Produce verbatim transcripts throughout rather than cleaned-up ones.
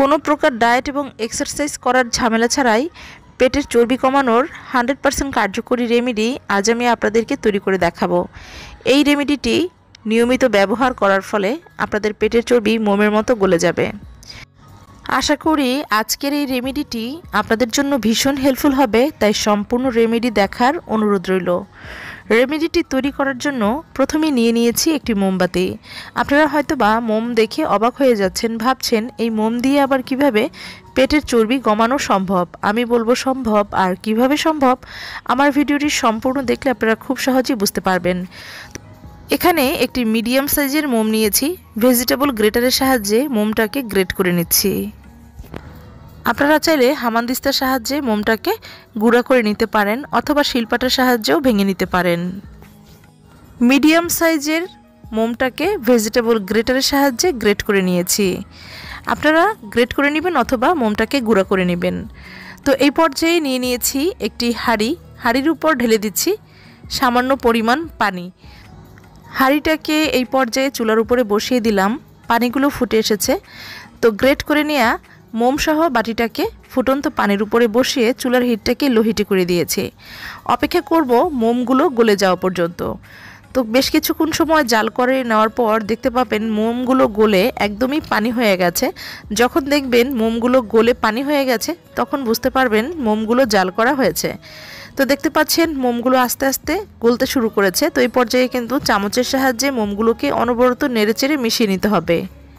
কোনো প্রকার ডায়েট এবং এক্সারসাইজ করার ঝামেলা ছাড়াই পেটের চর্বি কমানোর হান্ড্রেড পার্সেন্ট কার্যকরী রেমেডি আজ আমি আপনাদেরকে তৈরি করে দেখাবো। এই রেমেডিটি নিয়মিত ব্যবহার করার ফলে আপনাদের পেটের চর্বি মোমের মতো গলে যাবে। আশা করি আজকের এই রেমেডিটি আপনাদের জন্য ভীষণ হেল্পফুল হবে, তাই সম্পূর্ণ রেমেডি দেখার অনুরোধ রইল। রেমেডিটি তৈরি করার জন্য প্রথমে নিয়ে নিয়েছি একটি মোমবাতি। আপনারা হয়তো বা মোম দেখে অবাক হয়ে যাচ্ছেন, ভাবছেন এই মোম দিয়ে আবার কিভাবে পেটের চর্বি কমানো সম্ভব। আমি বলবো সম্ভব, আর কিভাবে সম্ভব আমার ভিডিওটি সম্পূর্ণ দেখলে আপনারা খুব সহজেই বুঝতে পারবেন। এখানে একটি মিডিয়াম সাইজের মোম নিয়েছি, ভেজিটেবল গ্রেটারের সাহায্যে মোমটাকে গ্রেট করে নিচ্ছি। আপনারা চাইলে হামানদিস্তার সাহায্যে মোমটাকে গুঁড়া করে নিতে পারেন অথবা শিলপাটার সাহায্যেও ভেঙে নিতে পারেন। মিডিয়াম সাইজের মোমটাকে ভেজিটেবল গ্রেটারের সাহায্যে গ্রেট করে নিয়েছি। আপনারা গ্রেট করে নেবেন অথবা মোমটাকে গুঁড়া করে নেবেন। তো এই পর্যায়ে নিয়ে নিয়েছি একটি হাঁড়ি। হাঁড়ির উপর ঢেলে দিচ্ছি সামান্য পরিমাণ পানি। হাঁড়িটাকে এই পর্যায়ে চুলার উপরে বসিয়ে দিলাম। পানিগুলো ফুটে এসেছে। তো গ্রেট করে নেওয়া মোমসহ বাটিটাকে ফুটন্ত পানির উপরে বসিয়ে চুলার হিটটাকে লো হিটে করে দিয়েছি। অপেক্ষা করব মোমগুলো গলে যাওয়া পর্যন্ত। তো বেশ কিছুক্ষণ সময় জাল করে নেওয়ার পর দেখতে পাবেন মোমগুলো গলে একদমই পানি হয়ে গেছে। যখন দেখবেন মোমগুলো গলে পানি হয়ে গেছে তখন বুঝতে পারবেন মোমগুলো জাল করা হয়েছে। তো দেখতে পাচ্ছেন মোমগুলো আস্তে আস্তে গলতে শুরু করেছে। তো এই পর্যায়ে কিন্তু চামচের সাহায্যে মোমগুলোকে অনবরত নেড়েচেড়ে মিশিয়ে নিতে হবে।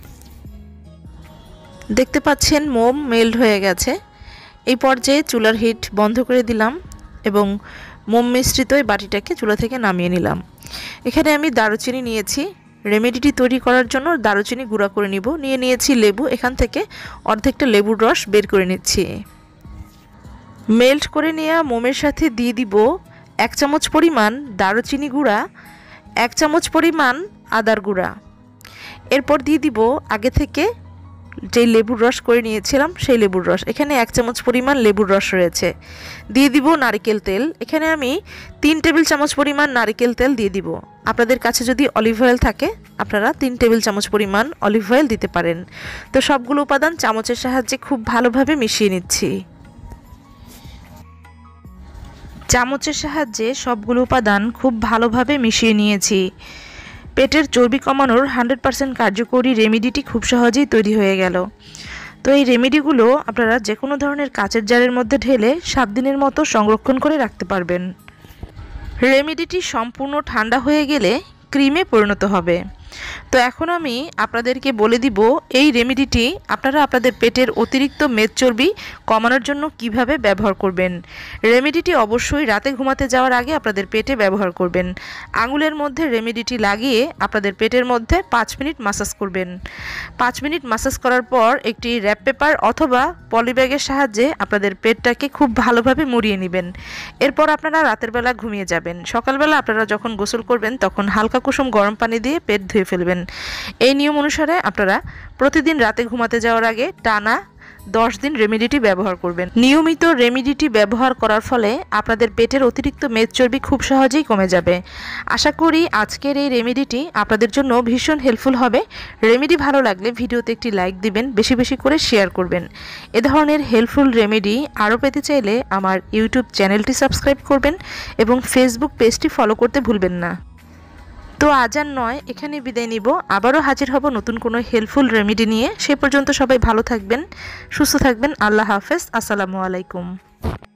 দেখতে পাচ্ছেন মোম মেল্ট হয়ে গেছে। এই পর্যায়ে চুলার হিট বন্ধ করে দিলাম এবং মোম মিশ্রিত এই বাটিটাকে চুলা থেকে নামিয়ে নিলাম। এখানে আমি দারুচিনি নিয়েছি। রেমেডিটি তৈরি করার জন্য দারুচিনি গুঁড়া করে নিব। নিয়ে নিয়েছি লেবু, এখান থেকে অর্ধেকটা লেবুর রস বের করে নিচ্ছি। মেল্ট করে নেওয়া মোমের সাথে দিয়ে দিব এক চামচ পরিমাণ দারুচিনি গুঁড়া, এক চামচ পরিমাণ আদার গুঁড়া। এরপর দিয়ে দিব আগে থেকে যে লেবুর রস করে নিয়েছিলাম সেই লেবুর রস। এখানে এক চামচ পরিমাণ লেবুর রস রয়েছে। দিয়ে দিব নারকেল তেল। এখানে আমি তিন টেবিল চামচ পরিমাণ নারকেল তেল দিয়ে দিব। আপনাদের কাছে যদি অলিভ অয়েল থাকে আপনারা তিন টেবিল চামচ পরিমাণ অলিভ অয়েল দিতে পারেন। তো সবগুলো উপাদান চামচের সাহায্যে খুব ভালোভাবে মিশিয়ে নিচ্ছি। চামচের সাহায্যে সবগুলো উপাদান খুব ভালোভাবে মিশিয়ে নিয়েছি। পেটের চর্বি কমানোর হান্ড্রেড পার্সেন্ট কার্যকরী রেমেডিটি খুব সহজেই তৈরি হয়ে গেল। তো এই রেমেডিগুলো আপনারা যে কোনো ধরনের কাচের জারের মধ্যে ঢেলে সাত দিনের মতো সংরক্ষণ করে রাখতে পারবেন। রেমেডিটি সম্পূর্ণ ঠান্ডা হয়ে গেলে ক্রিমে পরিণত হবে। তো এখন আমি আপনাদেরকে বলে দিব এই রেমেডিটি আপনারা আপনাদের পেটের অতিরিক্ত মেদ চর্বি কমানোর জন্য কিভাবে ব্যবহার করবেন। রেমেডিটি অবশ্যই রাতে ঘুমাতে যাওয়ার আগে আপনাদের পেটে ব্যবহার করবেন। আঙুলের মধ্যে রেমেডিটি লাগিয়ে আপনাদের পেটের মধ্যে পাঁচ মিনিট মাসাজ করবেন। পাঁচ মিনিট মাসাজ করার পর একটি র্যাপ পেপার অথবা পলিব্যাগের সাহায্যে আপনাদের পেটটাকে খুব ভালোভাবে মুড়িয়ে নেবেন। এরপর আপনারা রাতের বেলা ঘুমিয়ে যাবেন। সকালবেলা আপনারা যখন গোসল করবেন তখন হালকা কুসুম গরম পানি দিয়ে পেট ধুয়ে ফেলবেন। এই নিয়ম অনুসারে আপনারা প্রতিদিন রাতে ঘুমাতে যাওয়ার আগে টানা দশ দিন রেমেডিটি ব্যবহার করবেন। নিয়মিত রেমেডিটি ব্যবহার করার ফলে আপনাদের পেটের অতিরিক্ত মেদ চর্বি খুব সহজেই কমে যাবে। আশা করি আজকের এই রেমেডিটি আপনাদের জন্য ভীষণ হেল্পফুল হবে। রেমেডি ভালো লাগলে ভিডিওতে একটি লাইক দিবেন, বেশি বেশি করে শেয়ার করবেন। এ ধরনের হেল্পফুল রেমেডি আরও পেতে চাইলে আমার ইউটিউব চ্যানেলটি সাবস্ক্রাইব করবেন এবং ফেসবুক পেজটি ফলো করতে ভুলবেন না। তো আজ আর নয়, এখানে বিদায় নিব। আবারও হাজির হব নতুন কোনো হেল্পফুল রেমেডি নিয়ে। সে পর্যন্ত সবাই ভালো থাকবেন, সুস্থ থাকবেন। আল্লাহ হাফেজ। আসসালামু আলাইকুম।